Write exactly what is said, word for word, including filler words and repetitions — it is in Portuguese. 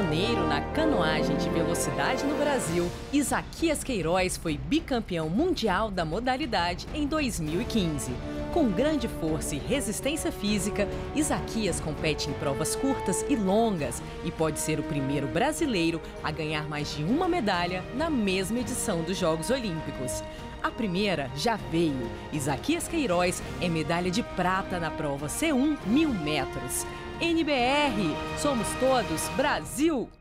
pioneiro na canoagem de velocidade no Brasil, Isaquias Queiroz foi bicampeão mundial da modalidade em dois mil e quinze. Com grande força e resistência física, Isaquias compete em provas curtas e longas e pode ser o primeiro brasileiro a ganhar mais de uma medalha na mesma edição dos Jogos Olímpicos. A primeira já veio. Isaquias Queiroz é medalha de prata na prova C um mil metros. N B R, somos todos Brasil!